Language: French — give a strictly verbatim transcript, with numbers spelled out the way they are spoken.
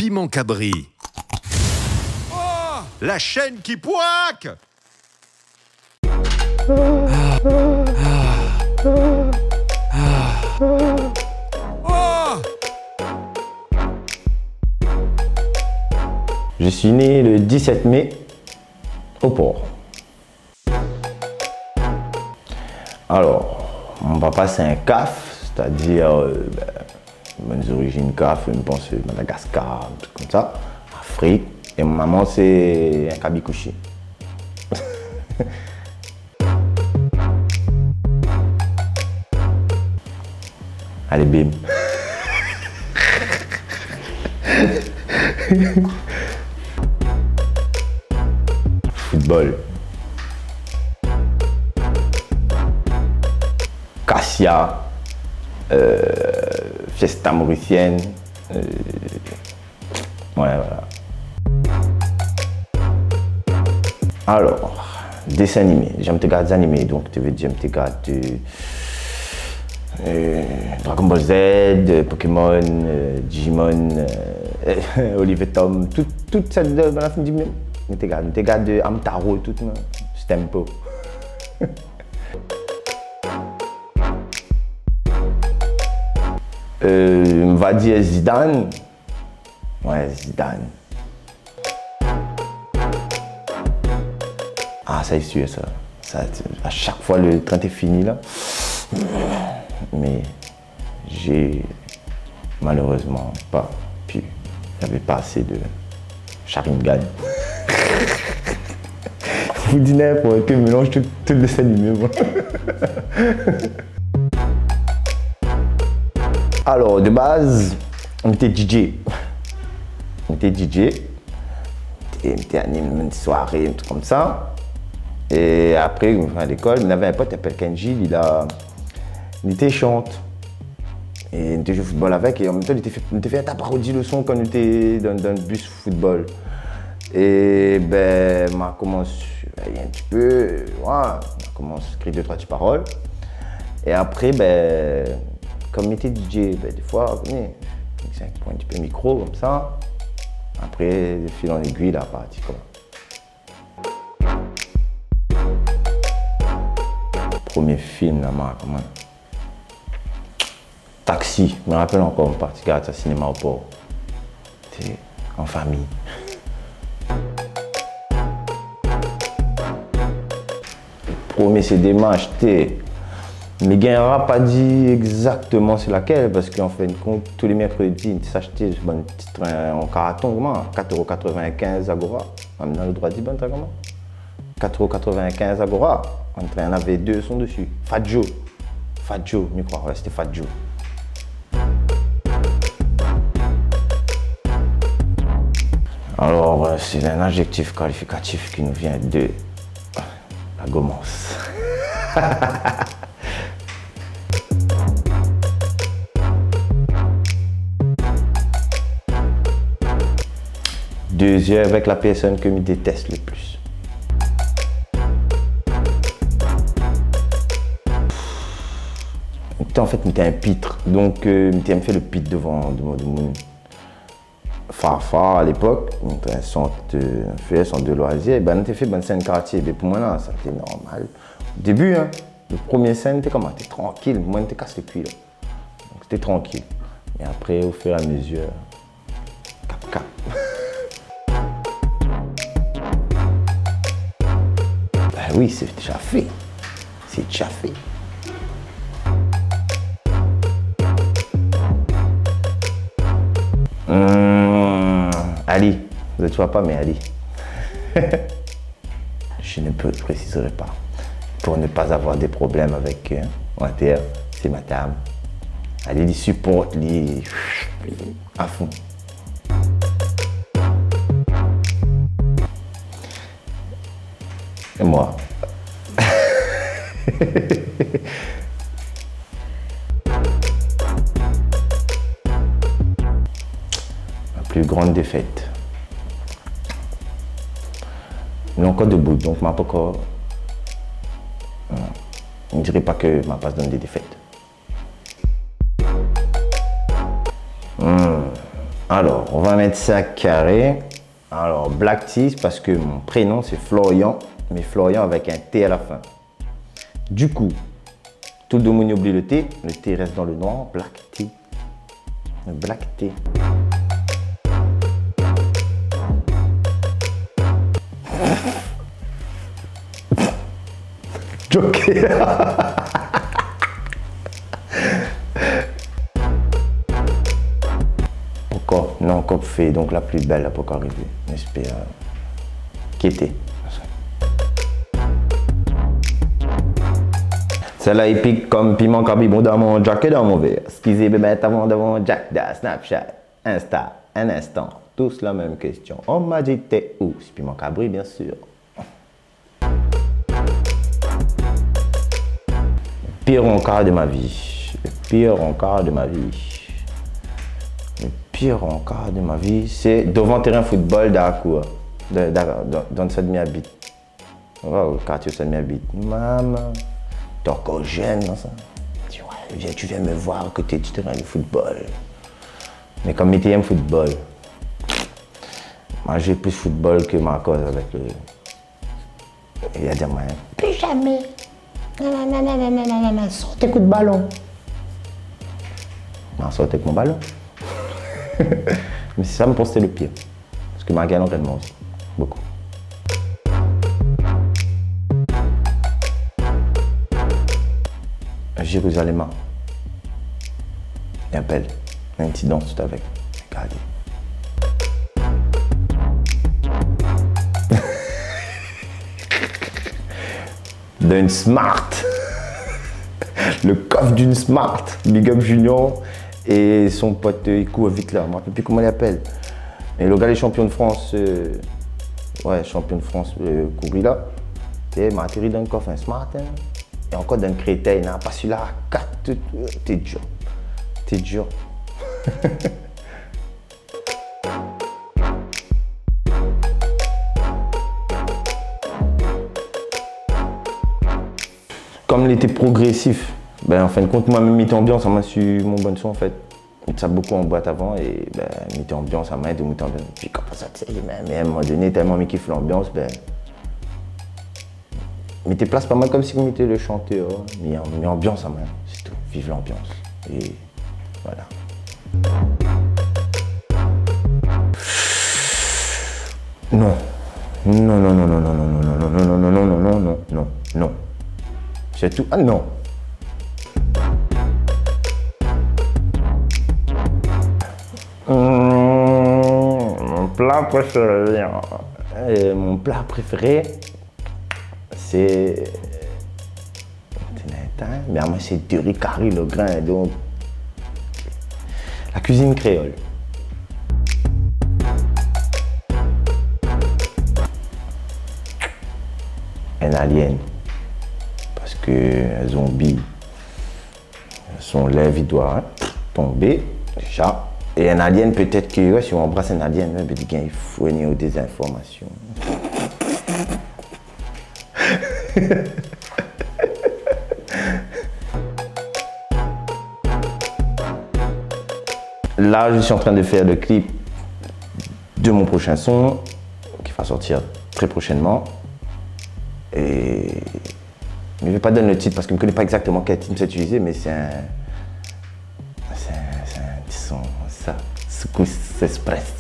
Piment Cabri. Oh, la chaîne qui poique. Ah, ah, ah, oh. Je suis né le dix-sept mai au port. Alors, mon papa c'est un C A F, c'est-à-dire euh, ben, mes origines C A F, je pense Madagascar, un truc comme ça, Afrique. Et ma maman c'est un Kabikouchi. Allez, bim. Football. Cassia. Euh, Fiesta mauricienne. Euh, ouais, voilà. Alors, dessin animé. J'aime te garder des animés, donc tu veux dire, j'aime te garder euh, Dragon Ball Z, Pokémon, euh, Digimon, euh, Olivier Tom, tout, toute cette dans la fin du même. Je te garde, je te garde Amtaro, tout ce tempo. euh, on va dire Zidane. Ouais, Zidane. Ah, ça est sûr, ça. ça. À chaque fois, le train est fini, là. Mais j'ai malheureusement pas pu. Il n'y avait pas assez de Sharingan. Vous dites n'importe quel mélange, tout, tout le dessin animé, moi. Alors, de base, on était D J. On était D J. On était animé une soirée, un truc comme ça. Et après, à l'école, il avait un pote qui s'appelle Kenji, il, a, il était chante. Et il était joué au football avec, et en même temps, il était fait, il était fait ta parodie le son quand on était dans, dans le bus football. Et ben, on a commencé un petit peu, ouais, on a commencé à écrire deux, trois petites paroles. Et après, ben, comme il était D J, ben, des fois, on prend un petit peu le micro comme ça. Après, de fil en aiguille, il a parti quoi. Premier film là, moi, comment? Taxi, je me rappelle encore, on est parti regarder au cinéma au port. C'était en famille. Le premier C D m'a acheté. Mais il n'a pas dit exactement c'est laquelle, parce qu'en fin de compte, tous les mercredis, il s'achetait un petit train en carton, comment? quatre euros quatre-vingt-quinze Agora. On a le droit de dire, ben, comment? quatre euros quatre-vingt-quinze Agora. On en avait deux sons dessus. Fat Joe. Fat Joe, je crois. Ouais, c'était Fat Joe. Alors, c'est un adjectif qualificatif qui nous vient de la gommance. Deux yeux avec la personne que je déteste le plus. En fait, j'étais un pitre, donc euh, j'ai fait le pitre devant de mon Farfar à l'époque, un centre de, un centre de loisirs, et ben on a fait une scène quartier, et pour moi là, ça c'était normal. Au début, hein, le premier scène, c'était comment? C'était tranquille, moi j'étais casse le cuit là. Donc c'était tranquille. Et après, au fur et à mesure, cap cap. Ben oui, c'est déjà fait. C'est déjà fait. Mmh, Ali, vous ne vois pas, mais Ali. Je ne peux préciserai pas. Pour ne pas avoir des problèmes avec euh, Water, c'est ma table. Ali, il supporte, lui, à fond. Et moi. Plus grande défaite. Mais encore debout, donc ma pas encore. On ne dirait pas que ma passe donne des défaites. Mmh. Alors, on va mettre ça carré. Alors, Black Tea, parce que mon prénom, c'est Florian, mais Florian avec un T à la fin. Du coup, tout le monde oublie le T, le T reste dans le noir, Black Tea. Le Black Tea. Joker. Encore, non, encore fait, donc la plus belle, là, pour arriver. J'espère. Euh, qui était. Celle-là épique comme piment cabibon dans mon jacket dans mon verre. Excusez bébé, avant dans mon jack da Snapchat, Insta, un instant. Tous la même question. On m'a dit t'es où? C'est piment cabri, bien sûr. Le pire encart de ma vie. Le pire encart de ma vie. Le pire encart de ma vie, c'est devant terrain football d'Akoua. Dans ce de habite. Oh, le quartier où ça m'habite. Maman. T'es encore jeune, non, ça? Tu, ouais, viens, tu viens me voir à côté du terrain de football. Mais comme tu aimes football, moi j'ai plus football que ma cause avec le. Il a dit, moi, plus jamais. Non, non, non, non, non, non, non, sortez coup de ballon. Non, sortez avec mon ballon. Mais ça me pense que c'était le pire. Parce que ma gueule entraînement aussi. Beaucoup. Jérusalem. Il appelle. Un petit danse tout avec. Regardez. D'une Smart. Le coffre d'une Smart. Big Up Junior. Et son pote, il court vite là. Je ne me rappelle plus comment il appelle. Et le gars, les champions de France. Euh, ouais, champion de France, euh, couru là. Il m'a atterri dans le coffre, un Smart. Hein. Et encore dans le créteil, non, pas celui-là, quatre, t'es dur. T'es dur. Comme il était progressif, ben, en fin de compte, moi, même mettais ambiance, ça m'a su mon bon son en fait. Je ça beaucoup en boîte avant et ben, mettais ambiance, ça m'a aidé, mettais ambiance. Puis quand ça, tu sais, mais à un moment donné, tellement mis kiffe l'ambiance, ben. Mettez place pas mal comme si vous mettez le chanteur, mais, mais ambiance à main, c'est tout, vive l'ambiance. Et voilà. Non. Non, non, non, non, non, non, non, non, non, non, non, non, non, non, non, non, non. C'est tout. Ah non. Mon plat préféré. Mon plat préféré. C'est. Mais moi, c'est du riz carré, le grain. Donc. La cuisine créole. Un alien. Parce que un zombie, son lèvre, il doit hein, tomber. Déjà. Et un alien, peut-être que ouais, si on embrasse un alien, il faut des informations. Là, je suis en train de faire le clip de mon prochain son qui va sortir très prochainement. Et je ne vais pas donner le titre parce que je ne connais pas exactement quel titre c'est utilisé, mais c'est un. C'est un, un petit son, ça. Secousse Express.